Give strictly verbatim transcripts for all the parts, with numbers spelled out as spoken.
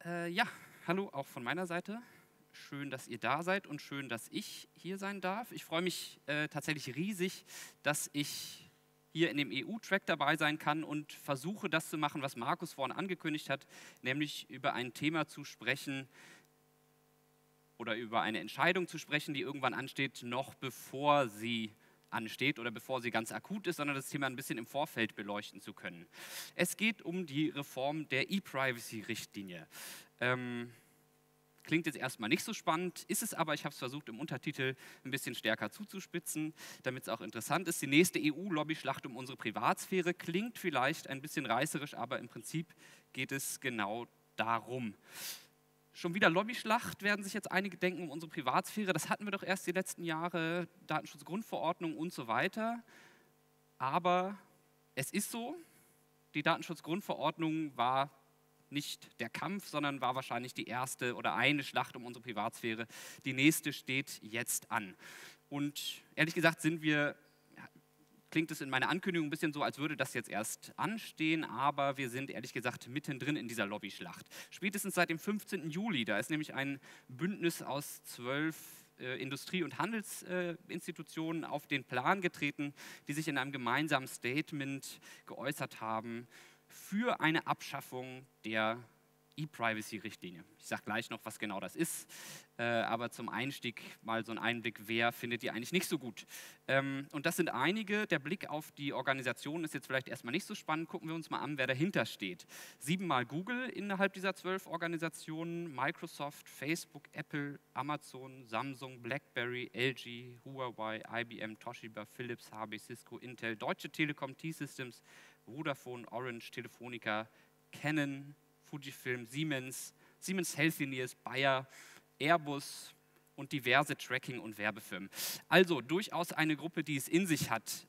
Äh, ja, hallo auch von meiner Seite. Schön, dass ihr da seid und schön, dass ich hier sein darf. Ich freue mich äh, tatsächlich riesig, dass ich hier in dem E U-Track dabei sein kann und versuche, das zu machen, was Markus vorhin angekündigt hat, nämlich über ein Thema zu sprechen oder über eine Entscheidung zu sprechen, die irgendwann ansteht, noch bevor sie ansteht oder bevor sie ganz akut ist, sondern das Thema ein bisschen im Vorfeld beleuchten zu können. Es geht um die Reform der E-Privacy-Richtlinie. Ähm, Klingt jetzt erstmal nicht so spannend, ist es aber, ich habe es versucht im Untertitel ein bisschen stärker zuzuspitzen, damit es auch interessant ist. Die nächste E U-Lobbyschlacht um unsere Privatsphäre klingt vielleicht ein bisschen reißerisch, aber im Prinzip geht es genau darum. Schon wieder Lobbyschlacht, werden sich jetzt einige denken, um unsere Privatsphäre. Das hatten wir doch erst die letzten Jahre, Datenschutzgrundverordnung und so weiter. Aber es ist so, die Datenschutzgrundverordnung war nicht der Kampf, sondern war wahrscheinlich die erste oder eine Schlacht um unsere Privatsphäre. Die nächste steht jetzt an. Und ehrlich gesagt sind wir, klingt es in meiner Ankündigung ein bisschen so, als würde das jetzt erst anstehen, aber wir sind ehrlich gesagt mittendrin in dieser Lobbyschlacht. Spätestens seit dem fünfzehnten Juli, da ist nämlich ein Bündnis aus zwölf äh, Industrie- und Handelsinstitutionen äh, auf den Plan getreten, die sich in einem gemeinsamen Statement geäußert haben für eine Abschaffung der E-Privacy-Richtlinie. Ich sage gleich noch, was genau das ist, äh, aber zum Einstieg mal so ein Einblick, wer findet die eigentlich nicht so gut. Ähm, und das sind einige, der Blick auf die Organisation ist jetzt vielleicht erstmal nicht so spannend, gucken wir uns mal an, wer dahinter steht. Siebenmal Google innerhalb dieser zwölf Organisationen, Microsoft, Facebook, Apple, Amazon, Samsung, BlackBerry, L G, Huawei, I B M, Toshiba, Philips, H P, Cisco, Intel, Deutsche Telekom, T-Systems, Vodafone, Orange, Telefonica, Canon, Fujifilm, Siemens, Siemens Healthineers, Bayer, Airbus und diverse Tracking- und Werbefirmen. Also durchaus eine Gruppe, die es in sich hat.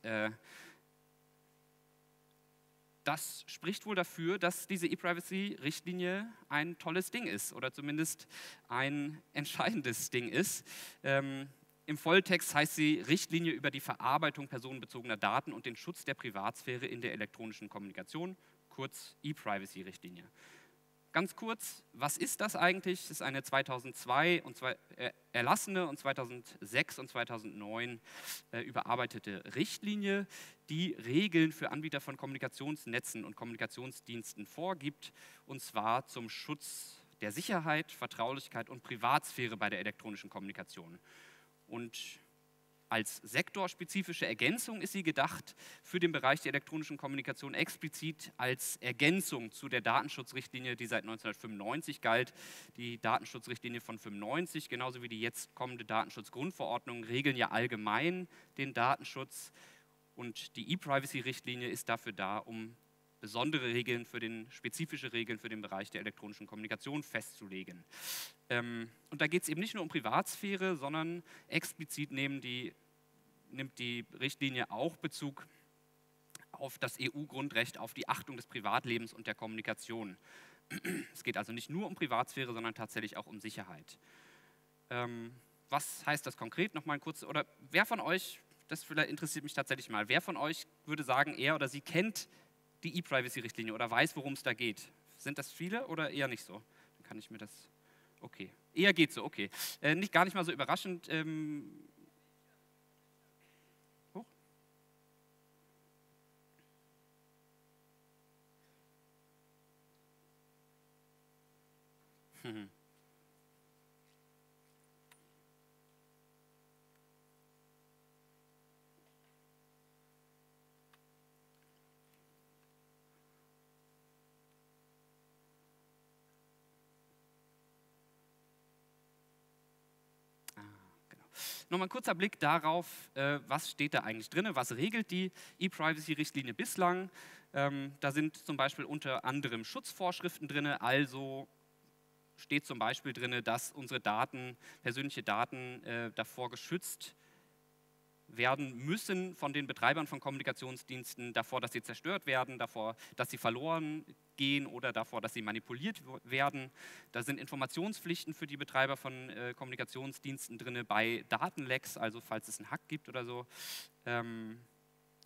Das spricht wohl dafür, dass diese E-Privacy-Richtlinie ein tolles Ding ist oder zumindest ein entscheidendes Ding ist. Ähm, Im Volltext heißt sie Richtlinie über die Verarbeitung personenbezogener Daten und den Schutz der Privatsphäre in der elektronischen Kommunikation, kurz E-Privacy-Richtlinie. Ganz kurz, was ist das eigentlich? Es ist eine zweitausendzwei und zwei, äh, erlassene und zweitausendsechs und zweitausendneun äh, überarbeitete Richtlinie, die Regeln für Anbieter von Kommunikationsnetzen und Kommunikationsdiensten vorgibt, und zwar zum Schutz der Sicherheit, Vertraulichkeit und Privatsphäre bei der elektronischen Kommunikation. Und als sektorspezifische Ergänzung ist sie gedacht für den Bereich der elektronischen Kommunikation explizit als Ergänzung zu der Datenschutzrichtlinie, die seit neunzehnhundertfünfundneunzig galt. Die Datenschutzrichtlinie von fünfundneunzig, genauso wie die jetzt kommende Datenschutzgrundverordnung, regeln ja allgemein den Datenschutz. Und die E-Privacy-Richtlinie ist dafür da, um besondere Regeln für den, spezifische Regeln für den Bereich der elektronischen Kommunikation festzulegen. Ähm, und da geht es eben nicht nur um Privatsphäre, sondern explizit nehmen die, nimmt die Richtlinie auch Bezug auf das E U-Grundrecht, auf die Achtung des Privatlebens und der Kommunikation. Es geht also nicht nur um Privatsphäre, sondern tatsächlich auch um Sicherheit. Ähm, was heißt das konkret? Nochmal ein kurz, oder wer von euch, das vielleicht interessiert mich tatsächlich mal, wer von euch würde sagen, er oder sie kennt die E-Privacy-Richtlinie oder weiß, worum es da geht? Sind das viele oder eher nicht so? Dann kann ich mir das, okay, eher geht so, okay. Äh, nicht, gar nicht mal so überraschend. Ähm, oh. hm. Nochmal ein kurzer Blick darauf, äh, was steht da eigentlich drin, was regelt die E-Privacy-Richtlinie bislang. Ähm, da sind zum Beispiel unter anderem Schutzvorschriften drin, also steht zum Beispiel drin, dass unsere Daten, persönliche Daten äh, davor geschützt werden müssen von den Betreibern von Kommunikationsdiensten, davor, dass sie zerstört werden, davor, dass sie verloren gehen oder davor, dass sie manipuliert werden. Da sind Informationspflichten für die Betreiber von äh, Kommunikationsdiensten drin bei Datenlecks, also falls es einen Hack gibt oder so. Ähm,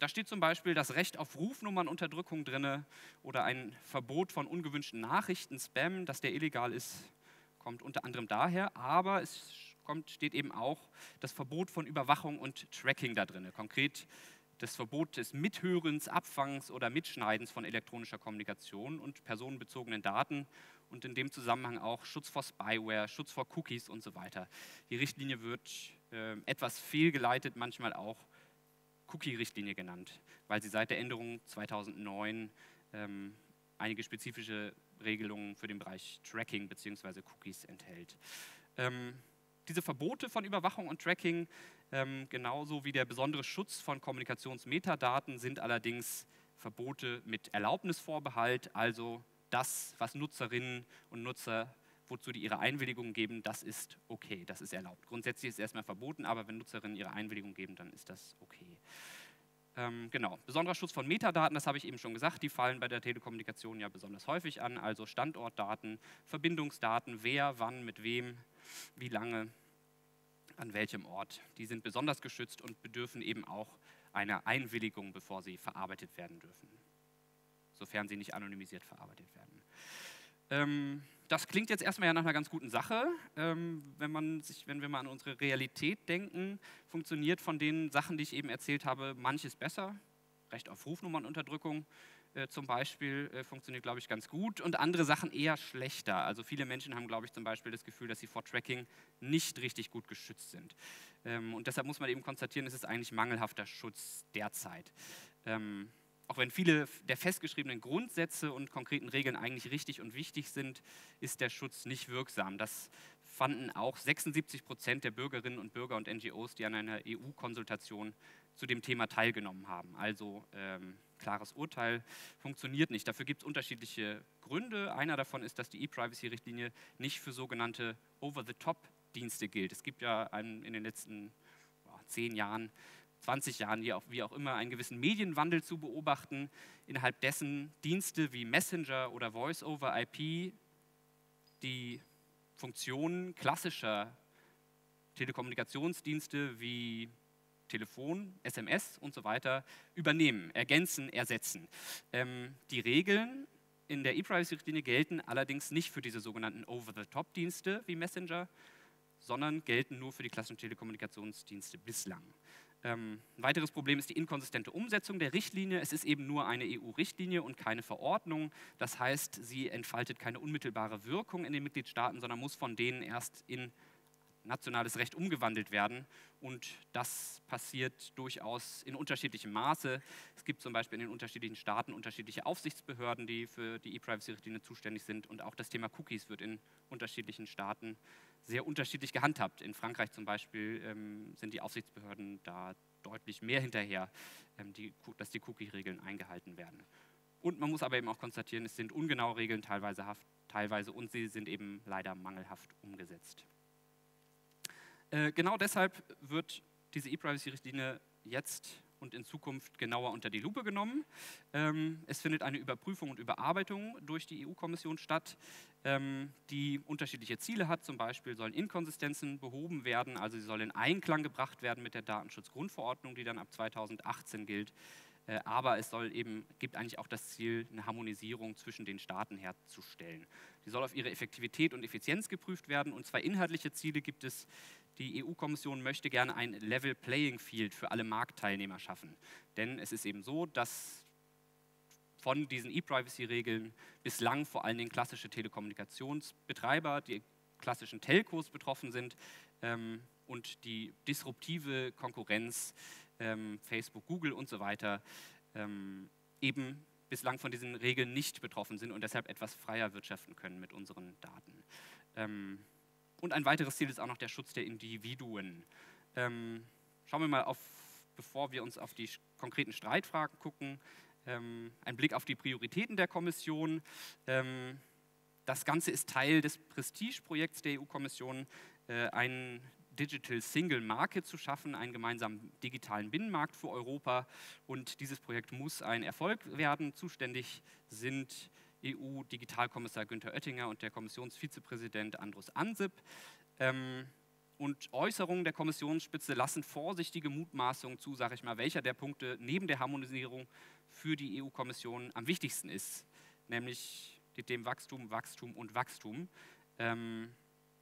da steht zum Beispiel das Recht auf Rufnummernunterdrückung drin oder ein Verbot von ungewünschten Nachrichten, Spam, dass der illegal ist, kommt unter anderem daher, aber es kommt, steht eben auch das Verbot von Überwachung und Tracking da drin. Konkret das Verbot des Mithörens, Abfangs oder Mitschneidens von elektronischer Kommunikation und personenbezogenen Daten und in dem Zusammenhang auch Schutz vor Spyware, Schutz vor Cookies und so weiter. Die Richtlinie wird äh, etwas fehlgeleitet, manchmal auch Cookie-Richtlinie genannt, weil sie seit der Änderung zweitausendneun ähm, einige spezifische Regelungen für den Bereich Tracking bzw. Cookies enthält. Ähm, diese Verbote von Überwachung und Tracking, ähm, genauso wie der besondere Schutz von Kommunikationsmetadaten, sind allerdings Verbote mit Erlaubnisvorbehalt, also das, was Nutzerinnen und Nutzer, wozu die ihre Einwilligung geben, das ist okay, das ist erlaubt. Grundsätzlich ist es erstmal verboten, aber wenn Nutzerinnen ihre Einwilligung geben, dann ist das okay. Ähm, genau, besonderer Schutz von Metadaten, das habe ich eben schon gesagt, die fallen bei der Telekommunikation ja besonders häufig an, also Standortdaten, Verbindungsdaten, wer, wann, mit wem, wie lange, an welchem Ort. Die sind besonders geschützt und bedürfen eben auch einer Einwilligung, bevor sie verarbeitet werden dürfen, sofern sie nicht anonymisiert verarbeitet werden. Ähm, das klingt jetzt erstmal ja nach einer ganz guten Sache. Ähm, wenn, man sich, wenn wir mal an unsere Realität denken, funktioniert von den Sachen, die ich eben erzählt habe, manches besser. Recht auf Rufnummernunterdrückung äh, zum Beispiel äh, funktioniert, glaube ich, ganz gut und andere Sachen eher schlechter. Also viele Menschen haben, glaube ich, zum Beispiel das Gefühl, dass sie vor Tracking nicht richtig gut geschützt sind. Ähm, und deshalb muss man eben konstatieren, es ist eigentlich mangelhafter Schutz derzeit. Ähm, Auch wenn viele der festgeschriebenen Grundsätze und konkreten Regeln eigentlich richtig und wichtig sind, ist der Schutz nicht wirksam. Das fanden auch sechsundsiebzig Prozent der Bürgerinnen und Bürger und N G Os, die an einer E U-Konsultation zu dem Thema teilgenommen haben. Also ähm, klares Urteil funktioniert nicht. Dafür gibt es unterschiedliche Gründe. Einer davon ist, dass die E-Privacy-Richtlinie nicht für sogenannte Over-the-Top-Dienste gilt. Es gibt ja einen, in den letzten boah, zehn Jahren zwanzig Jahren, wie auch, wie auch immer, einen gewissen Medienwandel zu beobachten, innerhalb dessen Dienste wie Messenger oder Voice-over-I P die Funktionen klassischer Telekommunikationsdienste wie Telefon, S M S und so weiter übernehmen, ergänzen, ersetzen. Ähm, die Regeln in der E-Privacy-Richtlinie gelten allerdings nicht für diese sogenannten Over-the-Top-Dienste wie Messenger, sondern gelten nur für die klassischen Telekommunikationsdienste bislang. Ähm, ein weiteres Problem ist die inkonsistente Umsetzung der Richtlinie. Es ist eben nur eine E U-Richtlinie und keine Verordnung. Das heißt, sie entfaltet keine unmittelbare Wirkung in den Mitgliedstaaten, sondern muss von denen erst in nationales Recht umgewandelt werden. Und das passiert durchaus in unterschiedlichem Maße. Es gibt zum Beispiel in den unterschiedlichen Staaten unterschiedliche Aufsichtsbehörden, die für die E-Privacy-Richtlinie zuständig sind. Und auch das Thema Cookies wird in unterschiedlichen Staaten sehr unterschiedlich gehandhabt. In Frankreich zum Beispiel ähm, sind die Aufsichtsbehörden da deutlich mehr hinterher, ähm, die, dass die Cookie-Regeln eingehalten werden. Und man muss aber eben auch konstatieren, es sind ungenaue Regeln teilweise, haft, teilweise und sie sind eben leider mangelhaft umgesetzt. Äh, genau deshalb wird diese E-Privacy-Richtlinie jetzt und in Zukunft genauer unter die Lupe genommen. Ähm, es findet eine Überprüfung und Überarbeitung durch die E U-Kommission statt, ähm, die unterschiedliche Ziele hat. Zum Beispiel sollen Inkonsistenzen behoben werden, also sie soll in Einklang gebracht werden mit der Datenschutzgrundverordnung, die dann ab zweitausendachtzehn gilt. Äh, aber es soll eben, gibt eigentlich auch das Ziel, eine Harmonisierung zwischen den Staaten herzustellen. Die soll auf ihre Effektivität und Effizienz geprüft werden und zwei inhaltliche Ziele gibt es. Die E U-Kommission möchte gerne ein Level Playing Field für alle Marktteilnehmer schaffen. Denn es ist eben so, dass von diesen E-Privacy-Regeln bislang vor allen Dingen klassische Telekommunikationsbetreiber, die klassischen Telcos betroffen sind ähm, und die disruptive Konkurrenz, ähm, Facebook, Google und so weiter, ähm, eben bislang von diesen Regeln nicht betroffen sind und deshalb etwas freier wirtschaften können mit unseren Daten. Ähm, Und ein weiteres Ziel ist auch noch der Schutz der Individuen. Ähm, schauen wir mal auf, bevor wir uns auf die konkreten Streitfragen gucken, ähm, ein Blick auf die Prioritäten der Kommission. Ähm, das Ganze ist Teil des Prestigeprojekts der E U-Kommission, äh, einen Digital Single Market zu schaffen, einen gemeinsamen digitalen Binnenmarkt für Europa. Und dieses Projekt muss ein Erfolg werden. Zuständig sind E U-Digitalkommissar Günther Oettinger und der Kommissionsvizepräsident Andrus Ansip. Ähm, Und Äußerungen der Kommissionsspitze lassen vorsichtige Mutmaßungen zu, sage ich mal, welcher der Punkte neben der Harmonisierung für die E U-Kommission am wichtigsten ist, nämlich die Themen Wachstum, Wachstum und Wachstum. Ähm,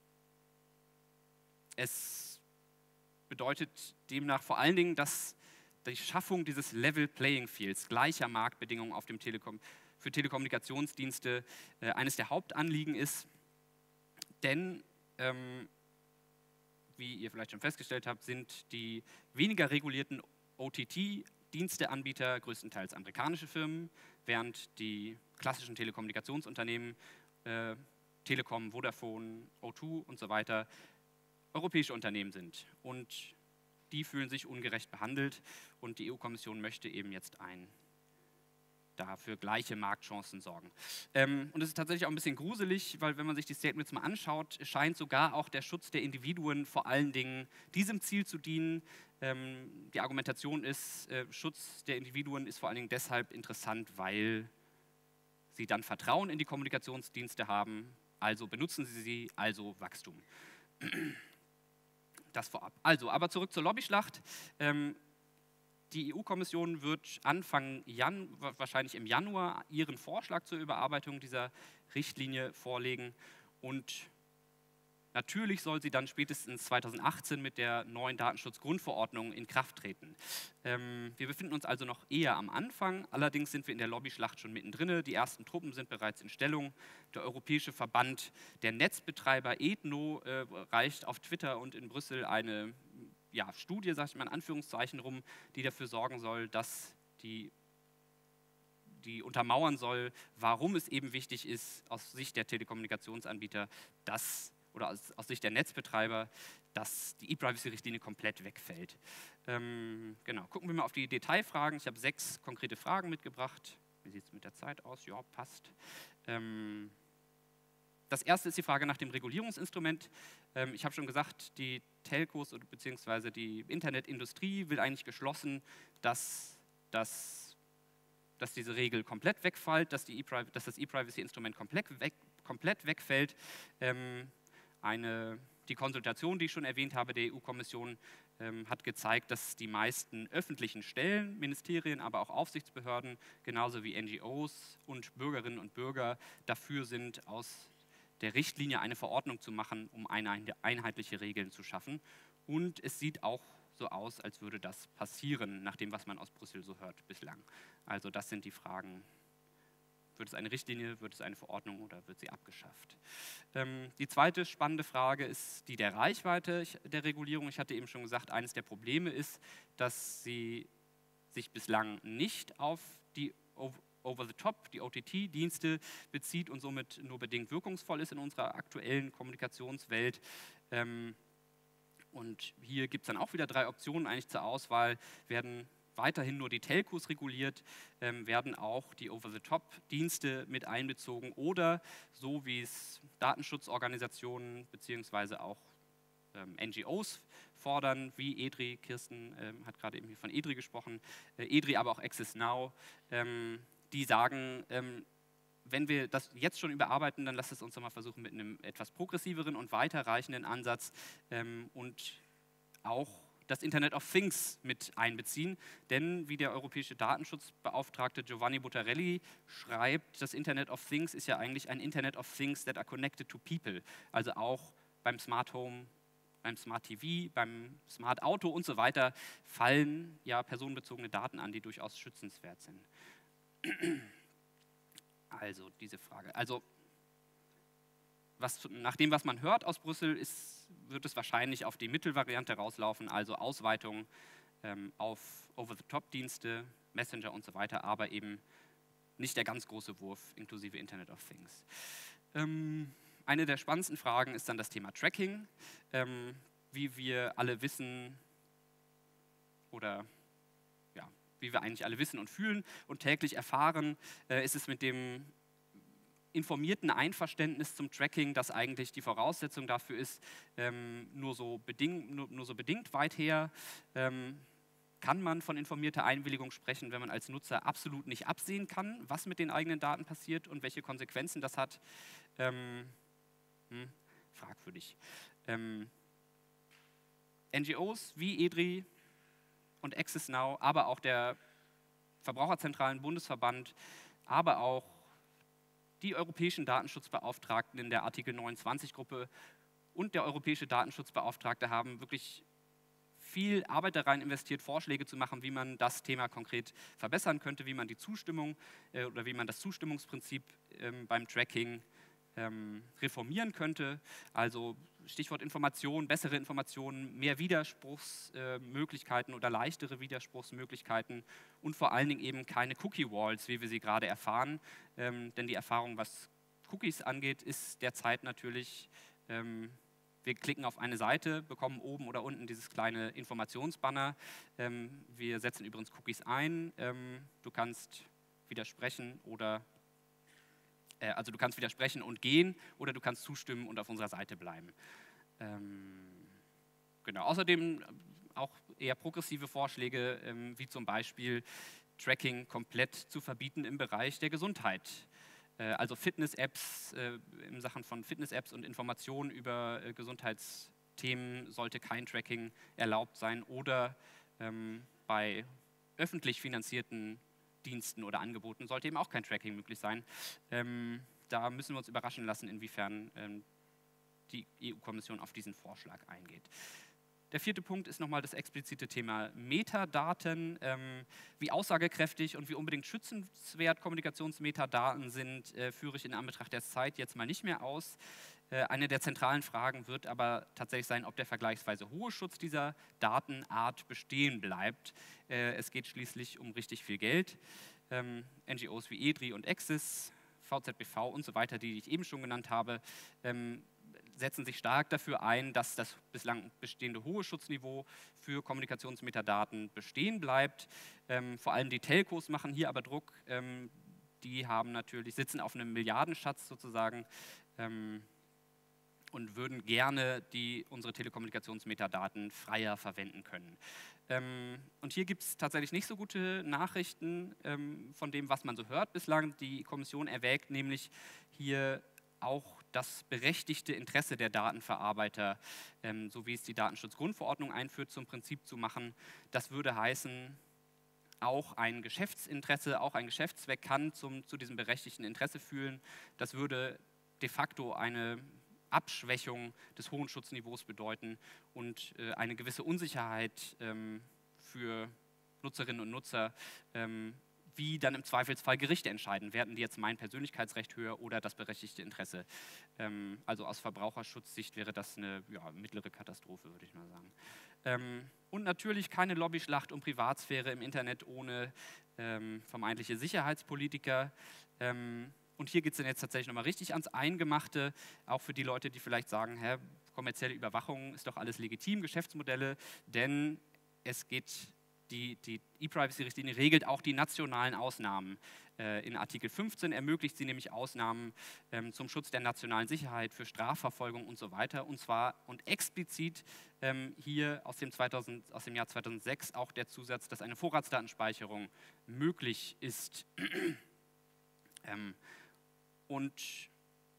es bedeutet demnach vor allen Dingen, dass die Schaffung dieses Level Playing Fields, gleicher Marktbedingungen auf dem Telekom, für Telekommunikationsdienste, äh, eines der Hauptanliegen ist. Denn, ähm, wie ihr vielleicht schon festgestellt habt, sind die weniger regulierten O T T-Diensteanbieter größtenteils amerikanische Firmen, während die klassischen Telekommunikationsunternehmen, äh, Telekom, Vodafone, O zwei und so weiter, europäische Unternehmen sind. Und die fühlen sich ungerecht behandelt und die E U-Kommission möchte eben jetzt ein dafür gleiche Marktchancen sorgen. Ähm, und es ist tatsächlich auch ein bisschen gruselig, weil wenn man sich die Statements mal anschaut, scheint sogar auch der Schutz der Individuen vor allen Dingen diesem Ziel zu dienen. Ähm, die Argumentation ist, äh, Schutz der Individuen ist vor allen Dingen deshalb interessant, weil sie dann Vertrauen in die Kommunikationsdienste haben, also benutzen sie sie, also Wachstum. Das vorab. Also, aber zurück zur Lobbyschlacht. Ähm, die E U-Kommission wird Anfang Jan, wahrscheinlich im Januar, ihren Vorschlag zur Überarbeitung dieser Richtlinie vorlegen und natürlich soll sie dann spätestens zweitausendachtzehn mit der neuen Datenschutzgrundverordnung in Kraft treten. Ähm, wir befinden uns also noch eher am Anfang, allerdings sind wir in der Lobbyschlacht schon mittendrin. Die ersten Truppen sind bereits in Stellung. Der Europäische Verband der Netzbetreiber E T N O äh, reicht auf Twitter und in Brüssel eine ja, Studie, sage ich mal in Anführungszeichen, rum, die dafür sorgen soll, dass die, die untermauern soll, warum es eben wichtig ist, aus Sicht der Telekommunikationsanbieter, dass oder aus, aus Sicht der Netzbetreiber, dass die E-Privacy-Richtlinie komplett wegfällt. Ähm, genau, gucken wir mal auf die Detailfragen. Ich habe sechs konkrete Fragen mitgebracht. Wie sieht es mit der Zeit aus? Ja, passt. Ähm, das erste ist die Frage nach dem Regulierungsinstrument. Ähm, ich habe schon gesagt, die Telcos bzw. die Internetindustrie will eigentlich geschlossen, dass, dass, dass diese Regel komplett wegfällt, dass, die e dass das E-Privacy-Instrument komplett, weg, komplett wegfällt. Ähm, Eine, die Konsultation, die ich schon erwähnt habe, der E U-Kommission ähm, hat gezeigt, dass die meisten öffentlichen Stellen, Ministerien, aber auch Aufsichtsbehörden, genauso wie N G Os und Bürgerinnen und Bürger dafür sind, aus der Richtlinie eine Verordnung zu machen, um eine, einheitliche Regeln zu schaffen. Und es sieht auch so aus, als würde das passieren, nach dem, was man aus Brüssel so hört bislang. Also das sind die Fragen. Wird es eine Richtlinie, wird es eine Verordnung oder wird sie abgeschafft? Ähm, die zweite spannende Frage ist die der Reichweite der Regulierung. Ich hatte eben schon gesagt, eines der Probleme ist, dass sie sich bislang nicht auf die Over-the-Top, die O T T-Dienste bezieht und somit nur bedingt wirkungsvoll ist in unserer aktuellen Kommunikationswelt. Ähm, und hier gibt es dann auch wieder drei Optionen eigentlich zur Auswahl. Werden weiterhin nur die Telcos reguliert, ähm, werden auch die Over-the-Top-Dienste mit einbezogen oder so wie es Datenschutzorganisationen bzw. auch ähm, N G Os fordern, wie E D R I, Kirsten ähm, hat gerade eben hier von E D R I gesprochen, äh, E D R I, aber auch Access Now, ähm, die sagen, ähm, wenn wir das jetzt schon überarbeiten, dann lasst es uns doch mal versuchen mit einem etwas progressiveren und weiterreichenden Ansatz ähm, und auch das Internet of Things mit einbeziehen. Denn wie der europäische Datenschutzbeauftragte Giovanni Buttarelli schreibt, das Internet of Things ist ja eigentlich ein Internet of Things that are connected to people. Also auch beim Smart Home, beim Smart T V, beim Smart Auto und so weiter fallen ja personenbezogene Daten an, die durchaus schützenswert sind. Also diese Frage. Also was, nach dem, was man hört aus Brüssel, ist, wird es wahrscheinlich auf die Mittelvariante rauslaufen, also Ausweitung ähm, auf Over-the-Top-Dienste, Messenger und so weiter, aber eben nicht der ganz große Wurf inklusive Internet of Things. Ähm, eine der spannendsten Fragen ist dann das Thema Tracking. Ähm, wie wir alle wissen, oder ja, wie wir eigentlich alle wissen und fühlen und täglich erfahren, äh, ist es mit dem informierten Einverständnis zum Tracking, das eigentlich die Voraussetzung dafür ist, ähm, nur, so beding, nur, nur so bedingt weit her, ähm, kann man von informierter Einwilligung sprechen, wenn man als Nutzer absolut nicht absehen kann, was mit den eigenen Daten passiert und welche Konsequenzen das hat. Ähm, hm, fragwürdig. Ähm, N G Os wie E D R I und Access Now, aber auch der Verbraucherzentralen Bundesverband, aber auch die europäischen Datenschutzbeauftragten in der Artikel neunundzwanzig-Gruppe und der europäische Datenschutzbeauftragte haben wirklich viel Arbeit da rein investiert, Vorschläge zu machen, wie man das Thema konkret verbessern könnte, wie man die Zustimmung äh, oder wie man das Zustimmungsprinzip ähm, beim Tracking ähm, reformieren könnte. Also Stichwort Information, bessere Informationen, mehr Widerspruchsmöglichkeiten äh, oder leichtere Widerspruchsmöglichkeiten und vor allen Dingen eben keine Cookie-Walls, wie wir sie gerade erfahren. Ähm, denn die Erfahrung, was Cookies angeht, ist derzeit natürlich, ähm, wir klicken auf eine Seite, bekommen oben oder unten dieses kleine Informationsbanner. Ähm, wir setzen übrigens Cookies ein. Ähm, du kannst widersprechen oder äh, also du kannst widersprechen und gehen oder du kannst zustimmen und auf unserer Seite bleiben. Ähm, genau. Außerdem auch eher progressive Vorschläge, ähm, wie zum Beispiel Tracking komplett zu verbieten im Bereich der Gesundheit. Also Fitness-Apps, äh, in Sachen von Fitness-Apps und Informationen über äh, Gesundheitsthemen sollte kein Tracking erlaubt sein oder ähm, bei öffentlich finanzierten Diensten oder Angeboten sollte eben auch kein Tracking möglich sein. Ähm, da müssen wir uns überraschen lassen, inwiefern ähm, die E U-Kommission auf diesen Vorschlag eingeht. Der vierte Punkt ist nochmal das explizite Thema Metadaten. Ähm, wie aussagekräftig und wie unbedingt schützenswert Kommunikationsmetadaten sind, äh, führe ich in Anbetracht der Zeit jetzt mal nicht mehr aus. Äh, eine der zentralen Fragen wird aber tatsächlich sein, ob der vergleichsweise hohe Schutz dieser Datenart bestehen bleibt. Äh, es geht schließlich um richtig viel Geld. Ähm, N G Os wie E D R I und Access, V Z B V und so weiter, die ich eben schon genannt habe, ähm, setzen sich stark dafür ein, dass das bislang bestehende hohe Schutzniveau für Kommunikationsmetadaten bestehen bleibt. Ähm, vor allem die Telcos machen hier aber Druck. Ähm, die haben natürlich, sitzen auf einem Milliardenschatz sozusagen ähm, und würden gerne die, unsere Telekommunikationsmetadaten freier verwenden können. Ähm, und hier gibt es tatsächlich nicht so gute Nachrichten ähm, von dem, was man so hört bislang. Die Kommission erwägt nämlich hier auch das berechtigte Interesse der Datenverarbeiter, ähm, so wie es die Datenschutzgrundverordnung einführt, zum Prinzip zu machen. Das würde heißen, auch ein Geschäftsinteresse, auch ein Geschäftszweck kann zum, zu diesem berechtigten Interesse führen. Das würde de facto eine Abschwächung des hohen Schutzniveaus bedeuten und äh, eine gewisse Unsicherheit ähm, für Nutzerinnen und Nutzer, ähm, wie dann im Zweifelsfall Gerichte entscheiden. Werten die jetzt mein Persönlichkeitsrecht höher oder das berechtigte Interesse? Ähm, also aus Verbraucherschutzsicht wäre das eine ja, mittlere Katastrophe, würde ich mal sagen. Ähm, und natürlich keine Lobbyschlacht um Privatsphäre im Internet ohne ähm, vermeintliche Sicherheitspolitiker. Ähm, und hier geht es dann jetzt tatsächlich nochmal richtig ans Eingemachte, auch für die Leute, die vielleicht sagen, hä, kommerzielle Überwachung ist doch alles legitim, Geschäftsmodelle, denn es geht Die, die E-Privacy-Richtlinie regelt auch die nationalen Ausnahmen. Äh, in Artikel fünfzehn ermöglicht sie nämlich Ausnahmen ähm, zum Schutz der nationalen Sicherheit, für Strafverfolgung und so weiter. Und zwar und explizit ähm, hier aus dem, zweitausend, aus dem Jahr zweitausendsechs auch der Zusatz, dass eine Vorratsdatenspeicherung möglich ist. ähm, und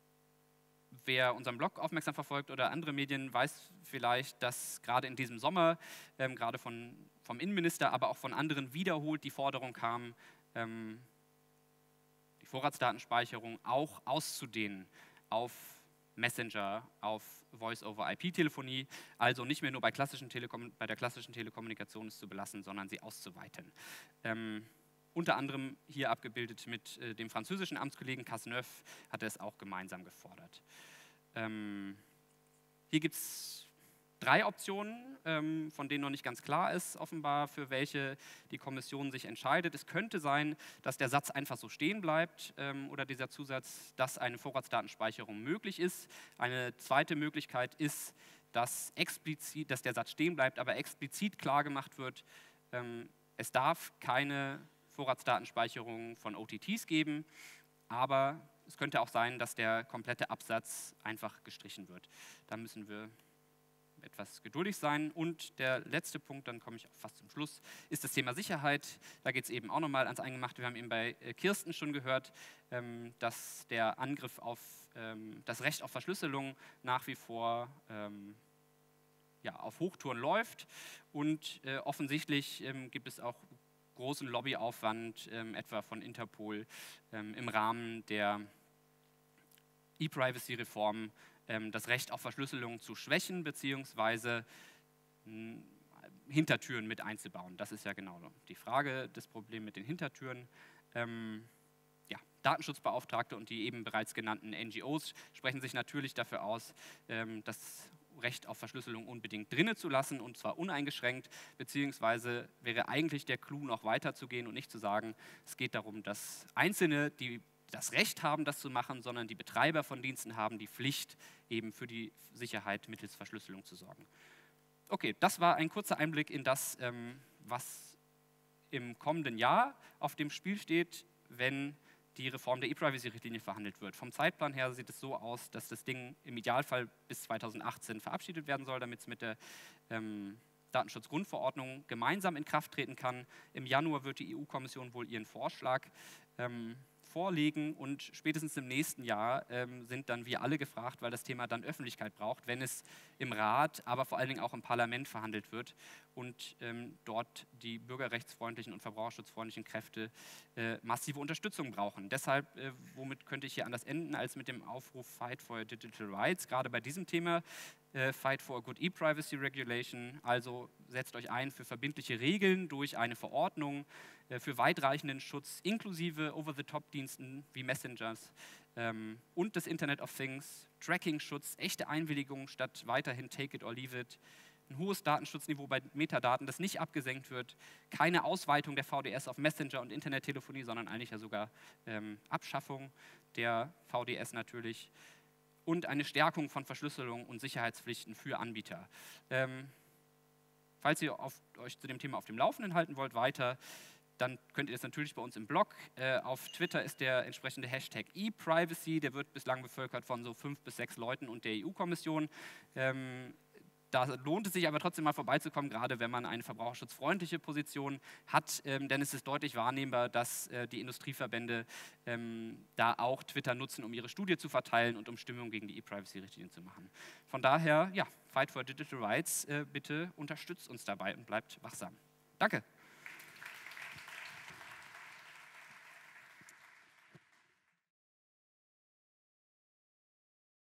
wer unseren Blog aufmerksam verfolgt oder andere Medien, weiß vielleicht, dass gerade in diesem Sommer, ähm, gerade von, vom Innenminister, aber auch von anderen wiederholt die Forderung kam, ähm, die Vorratsdatenspeicherung auch auszudehnen auf Messenger, auf Voice-over-I P-Telefonie, also nicht mehr nur bei, klassischen Telekom bei der klassischen Telekommunikation es zu belassen, sondern sie auszuweiten. Ähm, unter anderem hier abgebildet mit äh, dem französischen Amtskollegen Cazeneuve, hat er es auch gemeinsam gefordert. Ähm, hier gibt es drei Optionen, ähm, von denen noch nicht ganz klar ist, offenbar, für welche die Kommission sich entscheidet. Es könnte sein, dass der Satz einfach so stehen bleibt ähm, oder dieser Zusatz, dass eine Vorratsdatenspeicherung möglich ist. Eine zweite Möglichkeit ist, dass, explizit, dass der Satz stehen bleibt, aber explizit klar gemacht wird, ähm, es darf keine Vorratsdatenspeicherung von O T Ts geben, aber es könnte auch sein, dass der komplette Absatz einfach gestrichen wird. Da müssen wir etwas geduldig sein. Und der letzte Punkt, dann komme ich auch fast zum Schluss, ist das Thema Sicherheit. Da geht es eben auch nochmal ans Eingemachte. Wir haben eben bei Kirsten schon gehört, ähm, dass der Angriff auf ähm, das Recht auf Verschlüsselung nach wie vor ähm, ja, auf Hochtouren läuft und äh, offensichtlich ähm, gibt es auch großen Lobbyaufwand, ähm, etwa von Interpol, ähm, im Rahmen der E-Privacy-Reform ähm, das Recht auf Verschlüsselung zu schwächen, beziehungsweise mh, Hintertüren mit einzubauen. Das ist ja genau die Frage, das Problem mit den Hintertüren. Ähm, ja, Datenschutzbeauftragte und die eben bereits genannten N G Os sprechen sich natürlich dafür aus, ähm, das Recht auf Verschlüsselung unbedingt drinnen zu lassen, und zwar uneingeschränkt, beziehungsweise wäre eigentlich der Clou, noch weiterzugehen und nicht zu sagen, es geht darum, dass Einzelne, die das Recht haben, das zu machen, sondern die Betreiber von Diensten haben die Pflicht, eben für die Sicherheit mittels Verschlüsselung zu sorgen. Okay, das war ein kurzer Einblick in das, ähm, was im kommenden Jahr auf dem Spiel steht, wenn die Reform der E-Privacy-Richtlinie verhandelt wird. Vom Zeitplan her sieht es so aus, dass das Ding im Idealfall bis zweitausendachtzehn verabschiedet werden soll, damit es mit der ähm, Datenschutzgrundverordnung gemeinsam in Kraft treten kann. Im Januar wird die E U-Kommission wohl ihren Vorschlag ähm, vorlegen und spätestens im nächsten Jahr ähm, sind dann wir alle gefragt, weil das Thema dann Öffentlichkeit braucht, wenn es im Rat, aber vor allen Dingen auch im Parlament verhandelt wird und ähm, dort die bürgerrechtsfreundlichen und verbraucherschutzfreundlichen Kräfte äh, massive Unterstützung brauchen. Deshalb, äh, womit könnte ich hier anders enden, als mit dem Aufruf Fight for Digital Rights, gerade bei diesem Thema, äh, Fight for a Good E-Privacy Regulation, also setzt euch ein für verbindliche Regeln durch eine Verordnung, für weitreichenden Schutz inklusive Over-the-Top-Diensten wie Messengers ähm, und das Internet of Things, Tracking-Schutz, echte Einwilligung statt weiterhin Take it or leave it, ein hohes Datenschutzniveau bei Metadaten, das nicht abgesenkt wird, keine Ausweitung der V D S auf Messenger und Internettelefonie, sondern eigentlich ja sogar ähm, Abschaffung der V D S natürlich und eine Stärkung von Verschlüsselung und Sicherheitspflichten für Anbieter. Ähm, falls ihr auf, euch zu dem Thema auf dem Laufenden halten wollt, weiter, dann könnt ihr das natürlich bei uns im Blog. Äh, auf Twitter ist der entsprechende Hashtag ePrivacy, der wird bislang bevölkert von so fünf bis sechs Leuten und der E U-Kommission. Ähm, da lohnt es sich aber trotzdem mal vorbeizukommen, gerade wenn man eine verbraucherschutzfreundliche Position hat, ähm, denn es ist deutlich wahrnehmbar, dass äh, die Industrieverbände ähm, da auch Twitter nutzen, um ihre Studie zu verteilen und um Stimmung gegen die E-Privacy-Richtlinien zu machen. Von daher, ja, Fight for Digital Rights, äh, bitte unterstützt uns dabei und bleibt wachsam. Danke.